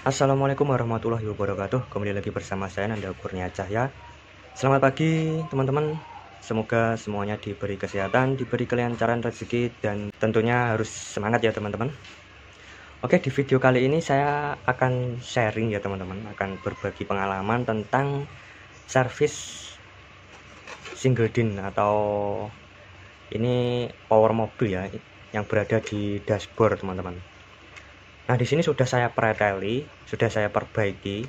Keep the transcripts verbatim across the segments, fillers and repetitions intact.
Assalamualaikum warahmatullahi wabarakatuh. Kembali lagi bersama saya Nanda Kurnia Cahya. Selamat pagi teman-teman. Semoga semuanya diberi kesehatan, diberi kelancaran rezeki, dan tentunya harus semangat ya teman-teman. Oke, di video kali ini saya akan sharing ya teman-teman, akan berbagi pengalaman tentang servis single din atau ini power mobil ya, yang berada di dashboard teman-teman. Nah, di sini sudah saya preteli, sudah saya perbaiki.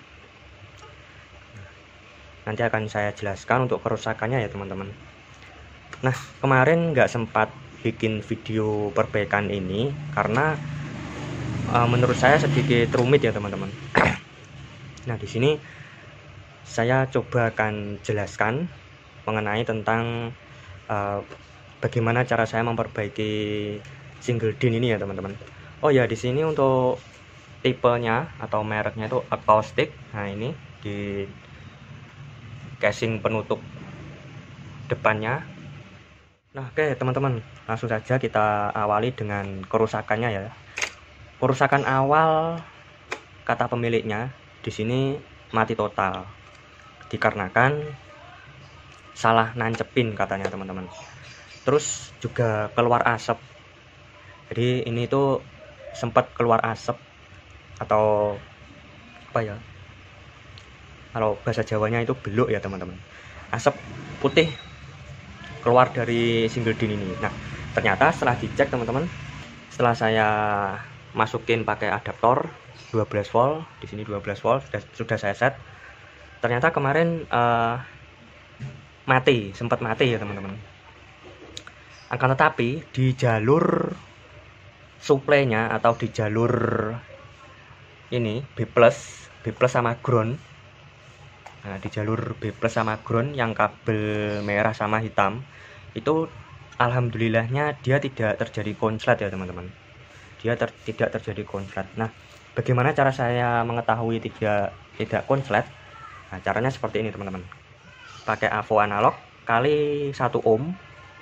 Nanti akan saya jelaskan untuk kerusakannya ya teman-teman. Nah, kemarin nggak sempat bikin video perbaikan ini karena uh, menurut saya sedikit rumit ya teman-teman. Nah, di sini saya coba akan jelaskan mengenai tentang uh, bagaimana cara saya memperbaiki single din ini ya teman-teman. Oh ya, di sini untuk tipenya atau mereknya itu acoustic. Nah, ini di casing penutup depannya. Nah, oke teman-teman, langsung saja kita awali dengan kerusakannya ya. Kerusakan awal kata pemiliknya di sini mati total, dikarenakan salah nancepin katanya teman-teman. Terus juga keluar asap. Jadi ini tuh sempat keluar asap atau apa ya, kalau bahasa Jawanya itu beluk ya teman-teman, asap putih keluar dari single din ini. Nah, ternyata setelah dicek teman-teman, setelah saya masukin pakai adaptor dua belas volt, di sini dua belas volt sudah sudah saya set, ternyata kemarin uh, mati, sempat mati ya teman-teman. Akan tetapi di jalur suplainya atau di jalur ini B plus B plus sama ground. Nah, di jalur B plus sama ground yang kabel merah sama hitam itu alhamdulillahnya dia tidak terjadi konslet ya teman-teman. Dia ter, tidak terjadi konslet. Nah, bagaimana cara saya mengetahui tidak tidak konslet? Nah, caranya seperti ini teman-teman. Pakai avo analog kali satu ohm.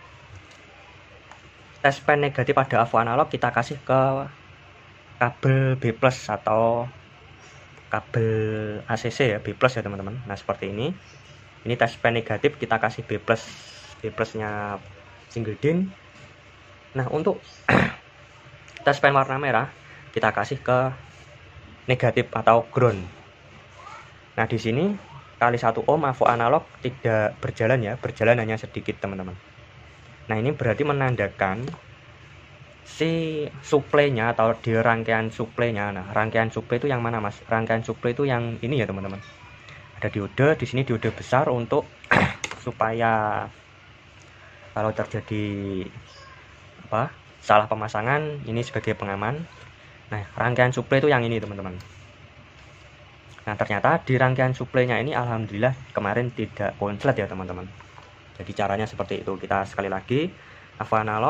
Tes pen negatif pada avo analog kita kasih ke kabel B plus atau kabel A C C ya, B plus ya teman-teman. Nah, seperti ini. Ini tes pen negatif kita kasih B plus, B plusnya single din. Nah, untuk tes pen warna merah kita kasih ke negatif atau ground. Nah, di sini kali satu ohm avo analog tidak berjalan ya, berjalan hanya sedikit teman-teman. Nah, ini berarti menandakan si suplainya atau di rangkaian suplainya. Nah, rangkaian suplai itu yang mana mas? Rangkaian suplai itu yang ini ya teman-teman. Ada diode di sini, diode besar untuk supaya kalau terjadi apa salah pemasangan ini sebagai pengaman. Nah, rangkaian suplai itu yang ini teman-teman. Nah, ternyata di rangkaian suplainya ini alhamdulillah kemarin tidak konslet ya teman-teman. Jadi caranya seperti itu. Kita sekali lagi avo analog,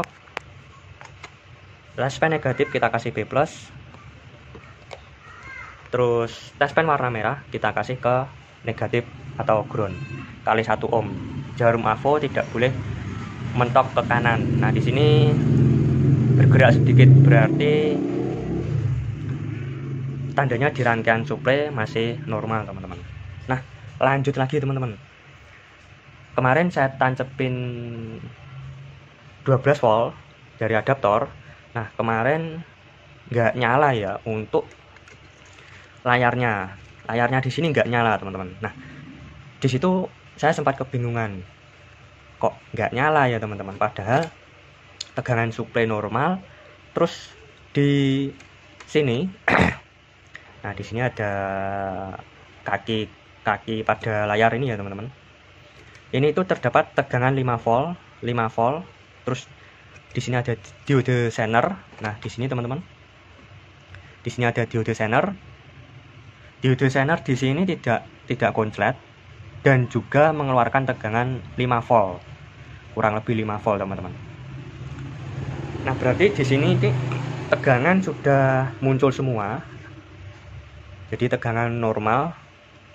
tes pen negatif kita kasih B plus, terus tes pen warna merah kita kasih ke negatif atau ground kali satu ohm. Jarum avo tidak boleh mentok ke kanan. Nah, di sini bergerak sedikit berarti tandanya di rangkaian suplai masih normal teman-teman. Nah, lanjut lagi teman-teman. Kemarin saya tancepin dua belas volt dari adaptor. Nah, kemarin nggak nyala ya untuk layarnya. Layarnya di sini nggak nyala teman-teman. Nah, di situ saya sempat kebingungan. Kok nggak nyala ya teman-teman? Padahal tegangan suplai normal. Terus di sini, nah di sini ada kaki kaki pada layar ini ya teman-teman. Ini itu terdapat tegangan lima volt, lima volt. Terus di sini ada diode zener. Nah, di sini teman-teman. Di sini ada diode zener. Diode zener di sini tidak tidak konslet dan juga mengeluarkan tegangan lima volt. Kurang lebih lima volt, teman-teman. Nah, berarti di sini ini tegangan sudah muncul semua. Jadi tegangan normal.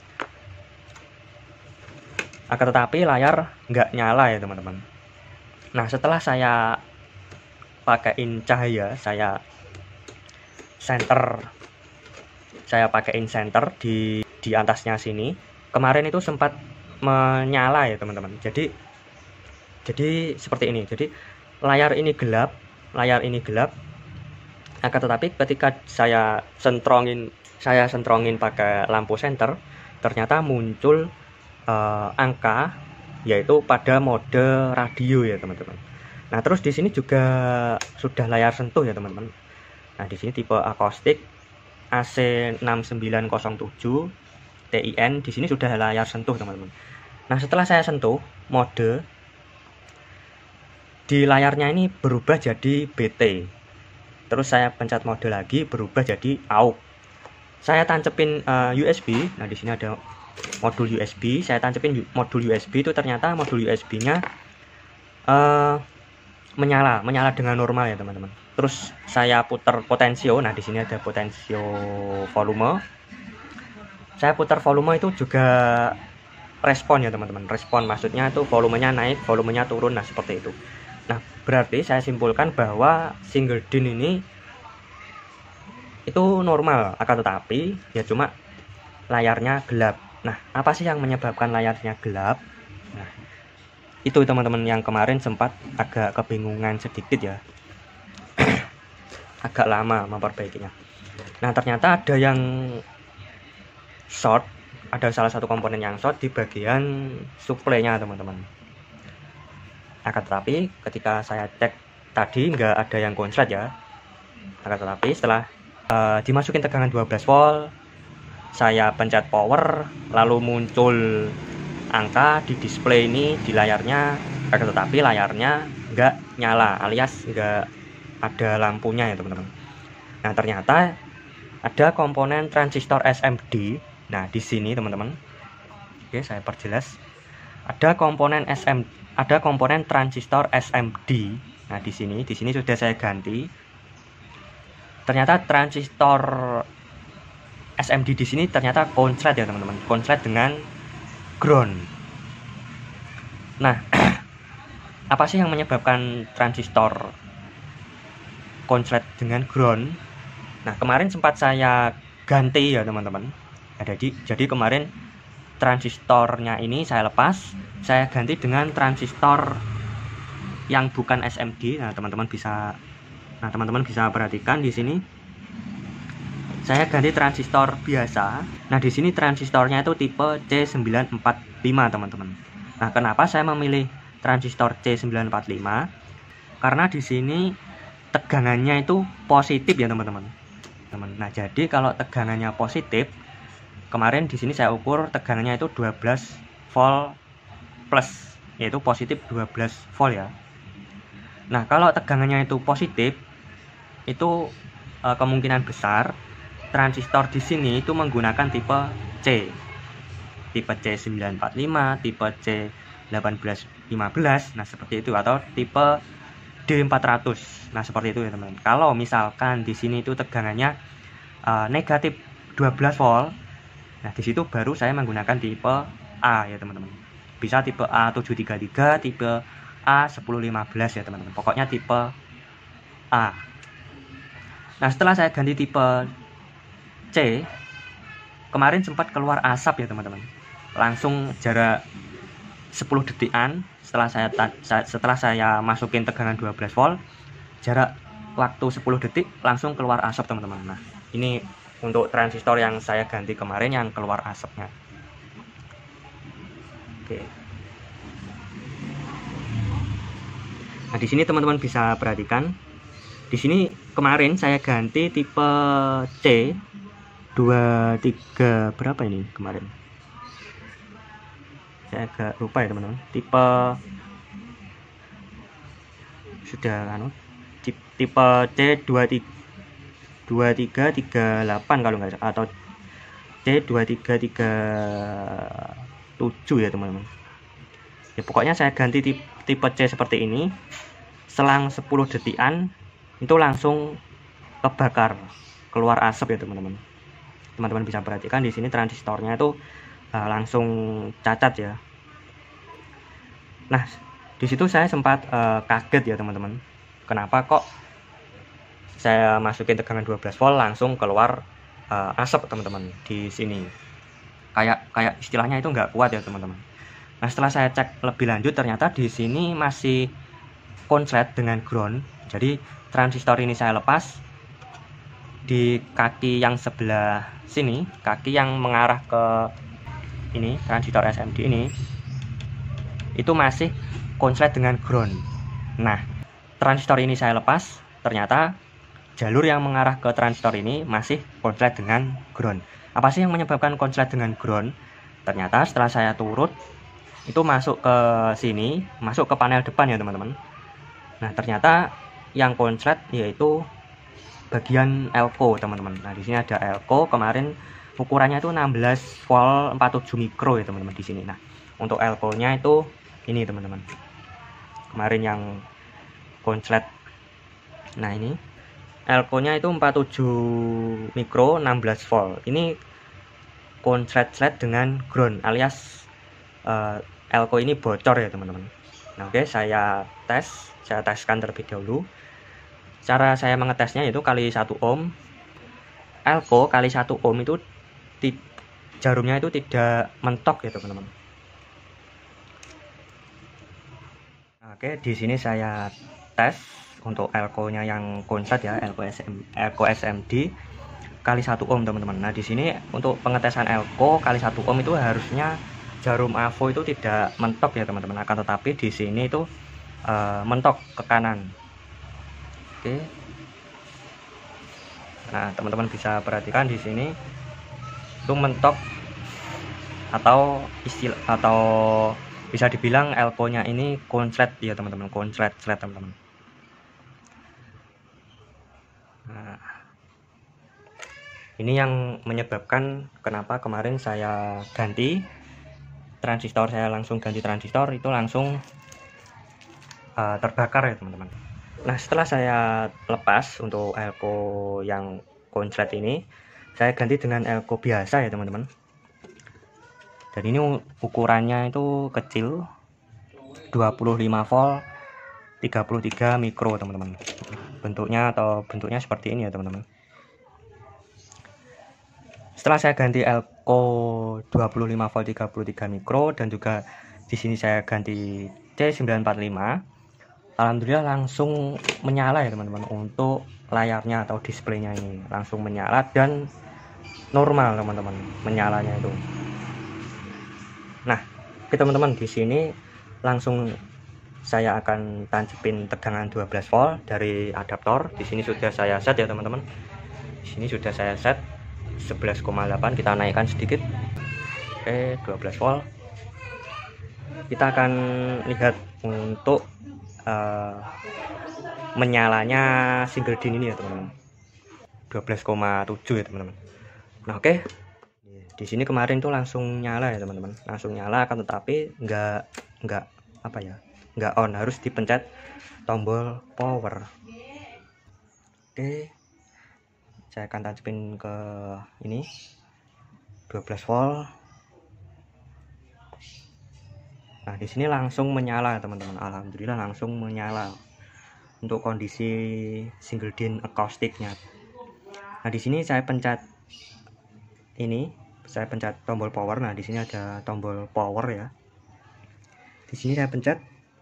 Akan tetapi layar nggak nyala ya teman-teman. Nah, setelah saya pakaiin cahaya, saya center saya pakein senter di di atasnya sini. Kemarin itu sempat menyala ya teman-teman. Jadi jadi seperti ini. Jadi layar ini gelap, layar ini gelap. Akan tetapi ketika saya sentrongin saya sentrongin pakai lampu senter, ternyata muncul uh, angka yaitu pada mode radio ya teman-teman. Nah, terus di sini juga sudah layar sentuh ya teman-teman. Nah, di sini tipe akustik A C enam sembilan nol tujuh T I N, di sini sudah layar sentuh teman-teman. Nah, setelah saya sentuh mode, di layarnya ini berubah jadi B T. Terus saya pencet mode lagi, berubah jadi A U X. Saya tancepin uh, U S B. Nah, di sini ada modul U S B. Saya tancepin modul U S B, itu ternyata modul U S B-nya uh, menyala, menyala dengan normal ya teman-teman. Terus saya putar potensio. Nah, di sini ada potensio volume. Saya putar volume, itu juga respon ya teman-teman. Respon maksudnya itu volumenya naik, volumenya turun. Nah, seperti itu. Nah, berarti saya simpulkan bahwa single din ini itu normal, akan tetapi ya cuma layarnya gelap. Nah, apa sih yang menyebabkan layarnya gelap? Nah, itu teman-teman yang kemarin sempat agak kebingungan sedikit ya. Agak lama memperbaikinya. Nah, ternyata ada yang short, ada salah satu komponen yang short di bagian supply-nya teman-teman. Akan tetapi ketika saya cek tadi nggak ada yang konslet ya. Akan tetapi setelah uh, dimasukin tegangan dua belas volt, saya pencet power, lalu muncul angka di display ini di layarnya. Akan tetapi layarnya nggak nyala, alias nggak ada lampunya ya teman-teman. Nah, ternyata ada komponen transistor S M D. Nah, di sini teman-teman, oke saya perjelas, ada komponen S M ada komponen transistor S M D. Nah, di sini di sini sudah saya ganti. Ternyata transistor S M D di sini ternyata konslet ya teman-teman, konslet dengan ground. Nah, apa sih yang menyebabkan transistor konslet dengan ground? Nah, kemarin sempat saya ganti ya teman-teman. Jadi jadi kemarin transistornya ini saya lepas, saya ganti dengan transistor yang bukan S M D. Nah, teman-teman bisa Nah, teman-teman bisa perhatikan di sini. Saya ganti transistor biasa. Nah, di sini transistornya itu tipe C sembilan empat lima, teman-teman. Nah, kenapa saya memilih transistor C sembilan empat lima? Karena di sini tegangannya itu positif ya, teman-teman. Nah, jadi kalau tegangannya positif, kemarin di sini saya ukur tegangannya itu dua belas volt plus, yaitu positif dua belas volt ya. Nah, kalau tegangannya itu positif, itu e, kemungkinan besar transistor di sini itu menggunakan tipe C, tipe C sembilan empat lima, tipe C delapan belas lima belas, nah seperti itu, atau tipe D empat ratus. Nah, seperti itu ya teman-teman. Kalau misalkan di sini itu tegangannya e, negatif dua belas volt, nah di situ baru saya menggunakan tipe A ya teman-teman. Bisa tipe A tujuh tiga tiga, tipe A sepuluh lima belas ya teman-teman. Pokoknya tipe A. Nah, setelah saya ganti tipe C, kemarin sempat keluar asap ya teman-teman. Langsung jarak sepuluh detikan setelah saya setelah saya masukin tegangan dua belas volt, jarak waktu sepuluh detik langsung keluar asap teman-teman. Nah, ini untuk transistor yang saya ganti kemarin yang keluar asapnya. Oke. Nah, di sini teman-teman bisa perhatikan. Di sini kemarin saya ganti tipe C dua tiga berapa ini kemarin? Saya agak lupa ya teman-teman. Tipe sudah anu tipe C dua tiga tiga delapan kalau nggak salah, atau C dua tiga tiga tujuh ya teman-teman. Ya, pokoknya saya ganti tipe, tipe C seperti ini. Selang sepuluh detikan itu langsung kebakar, keluar asap ya teman-teman. Teman-teman bisa perhatikan di sini transistornya itu uh, langsung cacat ya. Nah, di situ saya sempat uh, kaget ya teman-teman. Kenapa kok saya masukin tegangan dua belas volt langsung keluar uh, asap teman-teman di sini, kayak kayak istilahnya itu nggak kuat ya teman-teman. Nah setelah saya cek lebih lanjut, ternyata di sini masih konslet dengan ground. Jadi transistor ini saya lepas, di kaki yang sebelah sini, kaki yang mengarah ke ini transistor S M D ini, itu masih konslet dengan ground. Nah transistor ini saya lepas, ternyata jalur yang mengarah ke transistor ini masih konslet dengan ground. Apa sih yang menyebabkan konslet dengan ground? Ternyata setelah saya turut, itu masuk ke sini, masuk ke panel depan ya teman-teman. Nah ternyata yang konslet yaitu bagian elko teman-teman. Nah di sini ada elko, kemarin ukurannya itu enam belas volt empat puluh tujuh mikro ya teman-teman di sini. Nah untuk elko-nya itu ini teman-teman, kemarin yang konslet. Nah ini elko-nya itu empat puluh tujuh mikro enam belas volt. Ini konslet-slet dengan ground alias uh, elko ini bocor ya teman-teman. Nah oke, saya tes, saya teskan terlebih dahulu. Cara saya mengetesnya yaitu kali satu ohm. Elko kali satu ohm itu jarumnya itu tidak mentok ya teman-teman. Nah, oke, di sini saya tes untuk elko-nya yang konslet ya, elko S M, elko S M D kali satu ohm teman-teman. Nah di sini untuk pengetesan elko kali satu ohm itu harusnya jarum A V O itu tidak mentok ya teman-teman. Akan tetapi di sini itu uh, mentok ke kanan. Oke. Nah teman-teman bisa perhatikan di sini itu mentok, atau istilah atau bisa dibilang elko-nya ini konslet ya teman-teman, konslet slet teman-teman. Nah ini yang menyebabkan kenapa kemarin saya ganti transistor, saya langsung ganti transistor itu langsung uh, terbakar ya teman-teman. Nah setelah saya lepas untuk elko yang konslet ini, saya ganti dengan elko biasa ya teman-teman. Dan ini ukurannya itu kecil, dua puluh lima volt tiga puluh tiga mikro teman-teman. Bentuknya atau bentuknya seperti ini ya teman-teman. Setelah saya ganti elko dua puluh lima volt tiga puluh tiga mikro dan juga di sini saya ganti C sembilan empat lima, alhamdulillah langsung menyala ya teman-teman. Untuk layarnya atau displaynya ini langsung menyala dan normal teman-teman menyalanya itu. Nah teman-teman di sini langsung saya akan tancapin tegangan dua belas volt dari adaptor. Di sini sudah saya set ya teman-teman. Di sini sudah saya set sebelas koma delapan, kita naikkan sedikit. Oke, dua belas volt. Kita akan lihat untuk uh, menyalanya single DIN ini ya teman-teman, dua belas koma tujuh ya teman-teman. Nah oke, di sini kemarin tuh langsung nyala ya teman-teman, langsung nyala, akan tetapi nggak nggak apa ya nggak on, harus dipencet tombol power. Oke, saya akan tancapin ke ini dua belas volt. Nah di sini langsung menyala teman-teman, alhamdulillah langsung menyala untuk kondisi single DIN akustiknya. Nah di sini saya pencet ini, saya pencet tombol power. Nah di sini ada tombol power ya. Di sini saya pencet,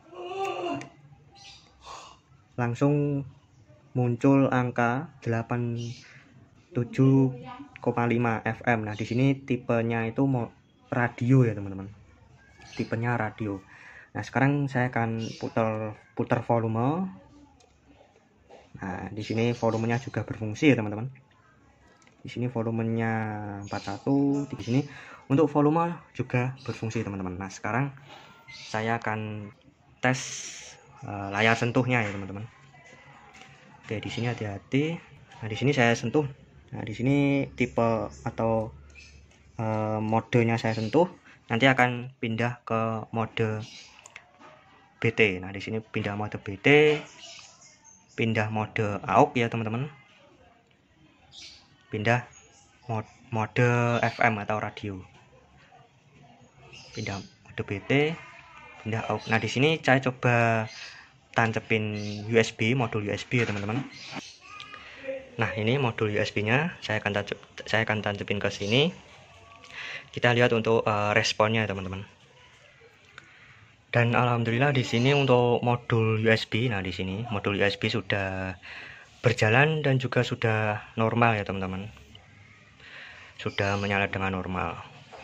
langsung muncul angka delapan puluh tujuh koma lima F M. Nah di sini tipenya itu mau radio ya teman-teman, tipenya radio. Nah sekarang saya akan putar putar volume. Nah di sini volumenya juga berfungsi ya teman-teman. Di sini volumenya empat puluh satu. Di sini untuk volume juga berfungsi teman-teman. Nah sekarang saya akan tes uh, layar sentuhnya ya teman-teman. Oke, di sini hati-hati. Nah di sini saya sentuh. Nah di sini tipe atau uh, modenya saya sentuh. Nanti akan pindah ke mode B T. Nah di sini pindah mode B T, pindah mode A U X ya teman-teman, pindah mode, mode F M atau radio, pindah mode B T, pindah A U X. Nah di sini saya coba tancepin U S B, modul U S B ya teman-teman. Nah, ini modul U S B-nya saya akan tancap, saya akan tancapin ke sini. Kita lihat untuk uh, responnya teman-teman. Dan alhamdulillah di sini untuk modul U S B, nah di sini modul U S B sudah berjalan dan juga sudah normal ya teman-teman. Sudah menyala dengan normal.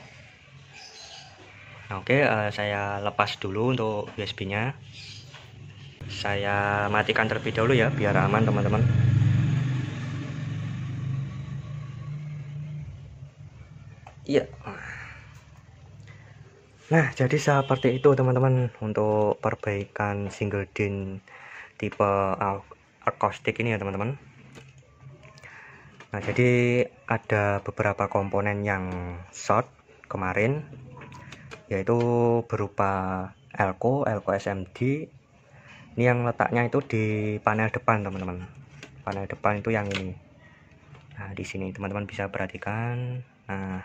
Nah, oke, uh, saya lepas dulu untuk U S B-nya. Saya matikan terlebih dahulu ya biar aman teman-teman. Iya. Nah, jadi seperti itu teman-teman untuk perbaikan single din tipe akustik ini ya teman-teman. Nah, jadi ada beberapa komponen yang short kemarin, yaitu berupa elko, elko S M D. Ini yang letaknya itu di panel depan teman-teman. Panel depan itu yang ini. Nah, di sini teman-teman bisa perhatikan. Nah,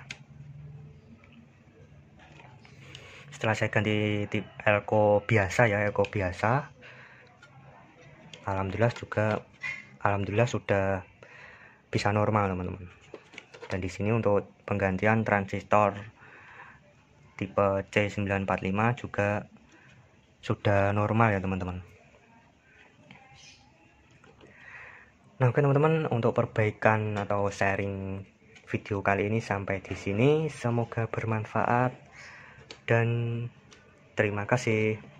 setelah saya ganti tip elko biasa ya, elko biasa, alhamdulillah juga alhamdulillah sudah bisa normal teman-teman. Dan di sini untuk penggantian transistor tipe C sembilan empat lima juga sudah normal ya teman-teman. Nah, oke teman-teman, untuk perbaikan atau sharing video kali ini sampai di sini. Semoga bermanfaat dan terima kasih.